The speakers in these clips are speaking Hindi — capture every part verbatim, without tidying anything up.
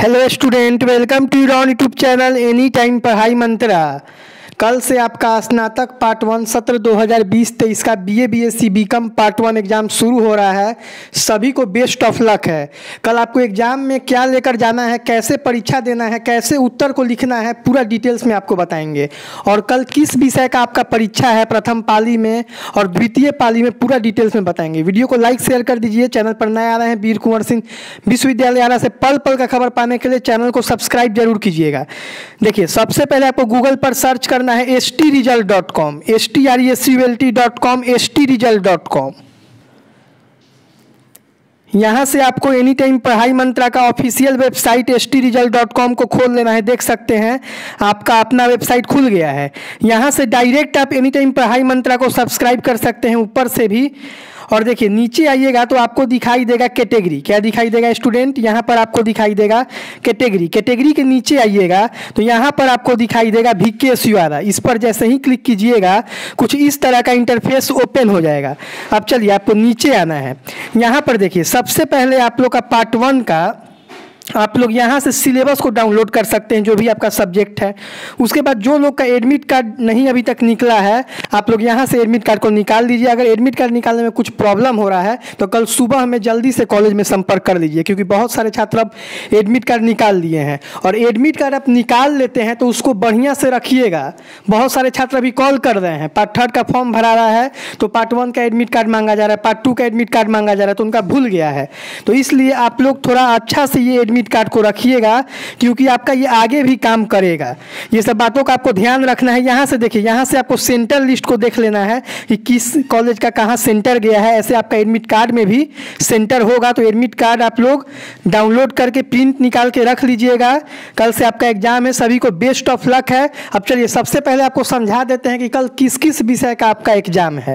Hello student, welcome to your YouTube channel any time Padhai Mantra. कल से आपका स्नातक पार्ट वन सत्र दो हज़ार बीस तेईस का BA BSc BCom part one exam शुरू हो रहा है। सभी को बेस्ट ऑफ लक है। कल आपको एग्ज़ाम में क्या लेकर जाना है, कैसे परीक्षा देना है, कैसे उत्तर को लिखना है, पूरा डिटेल्स में आपको बताएंगे। और कल किस विषय का आपका परीक्षा है प्रथम पाली में और द्वितीय पाली में, पूरा डिटेल्स में बताएंगे। वीडियो को लाइक शेयर कर दीजिए। चैनल पर नए आ रहे हैं वीर कुंवर सिंह विश्वविद्यालय आरा से पल पल का खबर पाने के लिए चैनल को सब्सक्राइब जरूर कीजिएगा। देखिए, सबसे पहले आपको गूगल पर सर्च करना है S T result dot com, S T R S U L T dot com, S T result dot com. यहाँ से आपको एनी टाइम पढ़ाई मंत्रा का official website S T result dot com को खोल लेना है। देख सकते हैं आपका अपना वेबसाइट खुल गया है। यहाँ से डायरेक्ट आप एनी टाइम पढ़ाई मंत्रा को सब्सक्राइब कर सकते हैं ऊपर से भी। और देखिए, नीचे आइएगा तो आपको दिखाई देगा कैटेगरी। क्या दिखाई देगा स्टूडेंट? यहाँ पर आपको दिखाई देगा कैटेगरी। कैटेगरी के नीचे आइएगा तो यहाँ पर आपको दिखाई देगा वीकेएसयू आरा। इस पर जैसे ही क्लिक कीजिएगा कुछ इस तरह का इंटरफेस ओपन हो जाएगा। अब चलिए, आपको नीचे आना है। यहाँ पर देखिए, सबसे पहले आप लोग का पार्ट वन का आप लोग यहाँ से सिलेबस को डाउनलोड कर सकते हैं, जो भी आपका सब्जेक्ट है। उसके बाद जो लोग का एडमिट कार्ड नहीं अभी तक निकला है, आप लोग यहाँ से एडमिट कार्ड को निकाल लीजिए। अगर एडमिट कार्ड निकालने में कुछ प्रॉब्लम हो रहा है तो कल सुबह हमें जल्दी से कॉलेज में संपर्क कर लीजिए, क्योंकि बहुत सारे छात्र अब एडमिट कार्ड निकाल लिए हैं। और एडमिट कार्ड आप निकाल लेते हैं तो उसको बढ़िया से रखिएगा। बहुत सारे छात्र अभी कॉल कर रहे हैं, पार्ट थर्ड का फॉर्म भरा रहा है तो पार्ट वन का एडमिट कार्ड मांगा जा रहा है, पार्ट टू का एडमिट कार्ड मांगा जा रहा है, तो उनका भूल गया है। तो इसलिए आप लोग थोड़ा अच्छा से ये एडमिट कार्ड को रखिएगा, क्योंकि आपका ये आगे भी काम करेगा। ये सब बातों का आपको ध्यान रखना है। यहाँ से देखिए, यहाँ से आपको सेंटर लिस्ट को देख लेना है कि किस कॉलेज का कहाँ सेंटर गया है। ऐसे आपका एडमिट कार्ड में भी सेंटर होगा, तो एडमिट कार्ड आप लोग डाउनलोड करके प्रिंट निकाल के रख लीजिएगा। कल से आपका एग्जाम है, सभी को बेस्ट ऑफ लक है। अब चलिए, सबसे पहले आपको समझा देते हैं कि कल किस किस विषय का आपका एग्जाम है।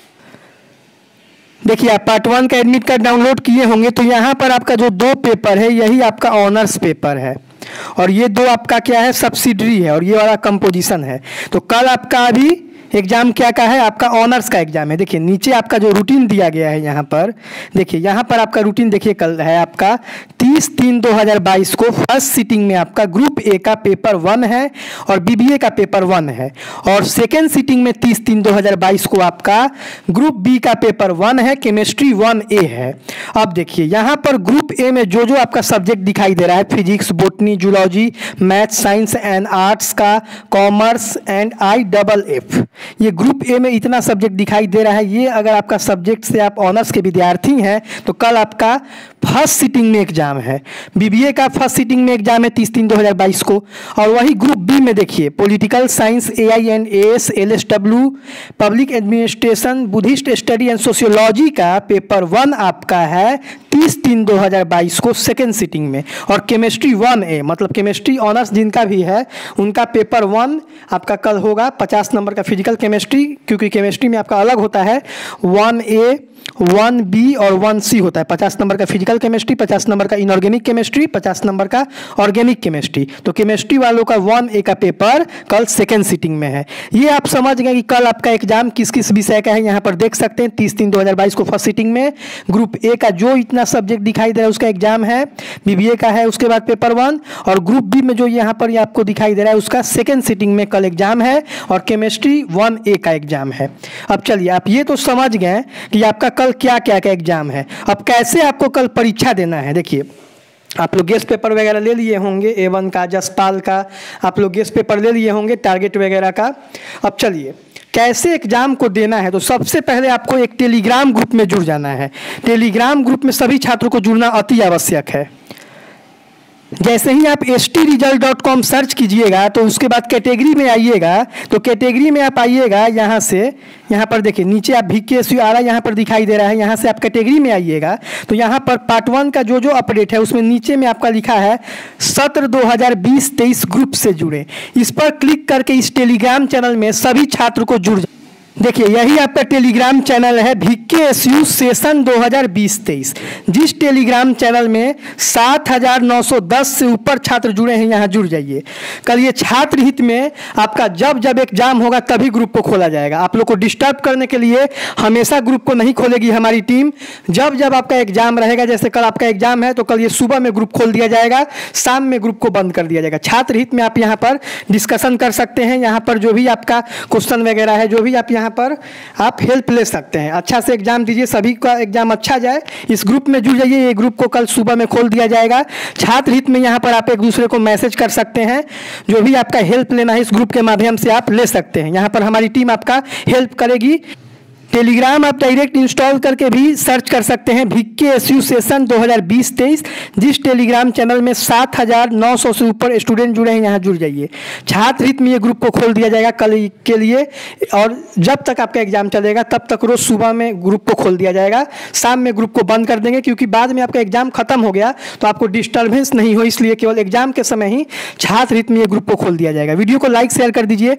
देखिए, आप पार्ट वन का एडमिट कार्ड डाउनलोड किए होंगे तो यहाँ पर आपका जो दो पेपर है यही आपका ऑनर्स पेपर है, और ये दो आपका क्या है, सब्सिडरी है, और ये वाला कंपोजिशन है। तो कल आपका अभी एग्जाम क्या का है, आपका ऑनर्स का एग्जाम है। देखिए, नीचे आपका जो रूटीन दिया गया है यहाँ पर, देखिए यहाँ पर आपका रूटीन देखिए, कल है आपका तीस तीन दो हज़ार बाईस को फर्स्ट सीटिंग में आपका ग्रुप ए का पेपर वन है और बीबीए का पेपर वन है, और सेकेंड सीटिंग में तीस तीन दो हज़ार बाईस को आपका ग्रुप बी का पेपर वन है, केमिस्ट्री वन ए है। अब देखिए, यहाँ पर ग्रुप ए में जो जो आपका सब्जेक्ट दिखाई दे रहा है, physics, botany, zoology, math, science and arts का, commerce and I double F, ये ग्रुप ए में इतना सब्जेक्ट दिखाई दे रहा है। ये अगर आपका सब्जेक्ट से आप ऑनर्स के विद्यार्थी हैं तो कल आपका फर्स्ट सीटिंग में एग्जाम है। बीबीए का फर्स्ट सीटिंग में एग्जाम है तीस तीन दो हज़ार बाईस को। और वही ग्रुप बी में देखिए, political science, A I and A S, L S W, public administration, Buddhist study and sociology का पेपर वन आपका है तीस तीन दो हज़ार बाईस को सेकेंड सीटिंग में। और केमिस्ट्री वन ए, मतलब केमिस्ट्री ऑनर्स जिनका भी है उनका पेपर वन आपका कल होगा। पचास नंबर का फिजिकल केमिस्ट्री, क्योंकि केमिस्ट्री में आपका अलग होता है, वन ए, वन बी और वन सी होता है। पचास नंबर का फिजिकल केमिस्ट्री, पचास नंबर का इनऑर्गेनिक केमिस्ट्री, पचास नंबर का ऑर्गेनिक केमिस्ट्री। तो केमिस्ट्री वालों का वन ए का पेपर कल सेकेंड सीटिंग में है। ये आप समझ गए कि कल आपका एग्जाम किस किस विषय का है। यहाँ पर देख सकते हैं तीस तीन दो हज़ार बाईस को फर्स्ट सीटिंग में ग्रुप ए का जो इतना सब्जेक्ट दिखाई दे रहा है उसका एग्जाम है, बीबीए का है उसके बाद पेपर वन, और ग्रुप बी में जो यहाँ पर आपको दिखाई दे रहा है उसका सेकेंड सीटिंग में कल एग्जाम है, और केमिस्ट्री वन ए का एग्जाम है। अब चलिए, आप ये तो समझ गए कि आपका कल क्या क्या का एग्जाम है। अब कैसे आपको कल परीक्षा देना है, देखिए आप लोग गेस्ट पेपर वगैरह ले लिए होंगे, ए वन का, जसपाल का, आप लोग गेस्ट पेपर ले लिए होंगे, टारगेट वगैरह का। अब चलिए, कैसे एग्जाम को देना है, तो सबसे पहले आपको एक टेलीग्राम ग्रुप में जुड़ जाना है। टेलीग्राम ग्रुप में सभी छात्रों को जुड़ना अति आवश्यक है। जैसे ही आप S T result dot com search कीजिएगा तो उसके बाद कैटेगरी में आइएगा, तो कैटेगरी में आप आइएगा, यहाँ से यहाँ पर देखिए नीचे आप वीकेएसयू आरा यहाँ पर दिखाई दे रहा है। यहाँ से आप कैटेगरी में आइएगा तो यहाँ पर पार्ट वन का जो जो अपडेट है उसमें नीचे में आपका लिखा है सत्र दो हज़ार बीस तेईस ग्रुप से जुड़े। इस पर क्लिक करके इस टेलीग्राम चैनल में सभी छात्र को जुड़ देखिए यही आपका टेलीग्राम चैनल है वीकेएसयू सेशन दो हज़ार बीस तेईस। जिस टेलीग्राम चैनल में सात हज़ार नौ सौ दस से ऊपर छात्र जुड़े हैं, यहाँ जुड़ जाइए। कल ये छात्र हित में आपका जब जब एग्जाम होगा तभी ग्रुप को खोला जाएगा। आप लोग को डिस्टर्ब करने के लिए हमेशा ग्रुप को नहीं खोलेगी हमारी टीम। जब जब आपका एग्जाम रहेगा, जैसे कल आपका एग्जाम है तो कल ये सुबह में ग्रुप खोल दिया जाएगा, शाम में ग्रुप को बंद कर दिया जाएगा। छात्र हित में आप यहाँ पर डिस्कशन कर सकते हैं। यहाँ पर जो भी आपका क्वेश्चन वगैरह है, जो भी आप यहाँ पर आप हेल्प ले सकते हैं। अच्छा से एग्जाम दीजिए, सभी का एग्जाम अच्छा जाए। इस ग्रुप में जुड़ जाइए। ये ग्रुप को कल सुबह में खोल दिया जाएगा। छात्र हित में यहाँ पर आप एक दूसरे को मैसेज कर सकते हैं। जो भी आपका हेल्प लेना है इस ग्रुप के माध्यम से आप ले सकते हैं। यहाँ पर हमारी टीम आपका हेल्प करेगी। टेलीग्राम आप डायरेक्ट इंस्टॉल करके भी सर्च कर सकते हैं वीकेएसयू सेशन दो हज़ार बीस तेईस। जिस टेलीग्राम चैनल में सात हज़ार नौ सौ से ऊपर स्टूडेंट जुड़े हैं, यहाँ जुड़ जाइए। छात्र हित में ये ग्रुप को खोल दिया जाएगा कल के लिए, और जब तक आपका एग्जाम चलेगा तब तक रोज सुबह में ग्रुप को खोल दिया जाएगा, शाम में ग्रुप को बंद कर देंगे, क्योंकि बाद में आपका एग्जाम खत्म हो गया तो आपको डिस्टर्बेंस नहीं हो, इसलिए केवल एग्जाम के समय ही छात्र हित में ये ग्रुप को खोल दिया जाएगा। वीडियो को लाइक शेयर कर दीजिए।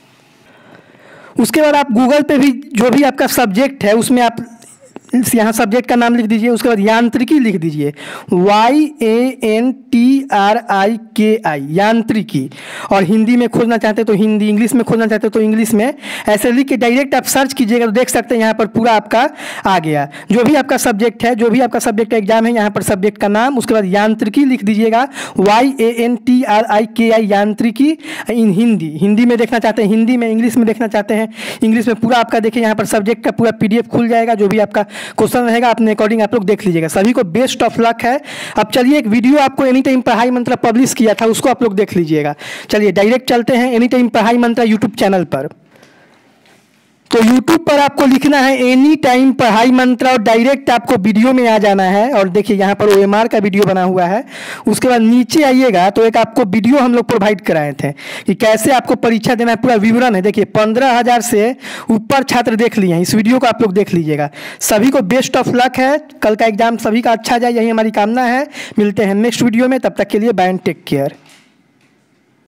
उसके बाद आप गूगल पे भी जो भी आपका सब्जेक्ट है उसमें आप यहाँ सब्जेक्ट का नाम लिख दीजिए। उसके बाद यांत्रिकी लिख दीजिए, Y A N T R I K I, यांत्रिकी। और हिंदी में खोजना चाहते तो हिंदी, इंग्लिश में खोजना चाहते तो इंग्लिश में, ऐसे लिख के डायरेक्ट आप सर्च कीजिएगा तो देख सकते हैं यहाँ पर पूरा आपका आ गया। जो भी आपका सब्जेक्ट है, जो भी आपका सब्जेक्ट का एग्जाम है, यहाँ पर सब्जेक्ट का नाम, उसके बाद यांत्रिकी लिख दीजिएगा, Y A N T R I K I, यांत्रिकी। इन हिंदी हिंदी में देखना चाहते हैं हिंदी में, इंग्लिश में देखना चाहते हैं इंग्लिश में, पूरा आपका देखिए यहाँ पर सब्जेक्ट का पूरा पी डी एफ खुल जाएगा। जो भी आपका क्वेश्चन रहेगा अपने अकॉर्डिंग आप लोग देख लीजिएगा। सभी को बेस्ट ऑफ लक है। अब चलिए एक वीडियो आपको एनी टाइम पढ़ाई मंत्र पब्लिश किया था, उसको आप लोग देख लीजिएगा। चलिए डायरेक्ट चलते हैं एनी टाइम पढ़ाई मंत्र यूट्यूब चैनल पर। तो YouTube पर आपको लिखना है एनी टाइम पढ़ाई मंत्र और डायरेक्ट आपको वीडियो में आ जाना है। और देखिए यहाँ पर ओ एम आर का वीडियो बना हुआ है। उसके बाद नीचे आइएगा तो एक आपको वीडियो हम लोग प्रोवाइड कराए थे कि कैसे आपको परीक्षा देना है, पूरा विवरण है। देखिए पंद्रह हज़ार से ऊपर छात्र देख लिए हैं, इस वीडियो को आप लोग देख लीजिएगा। सभी को बेस्ट ऑफ लक है। कल का एग्जाम सभी का अच्छा जाए, यही हमारी कामना है। मिलते हैं नेक्स्ट वीडियो में, तब तक के लिए बाय एंड टेक केयर।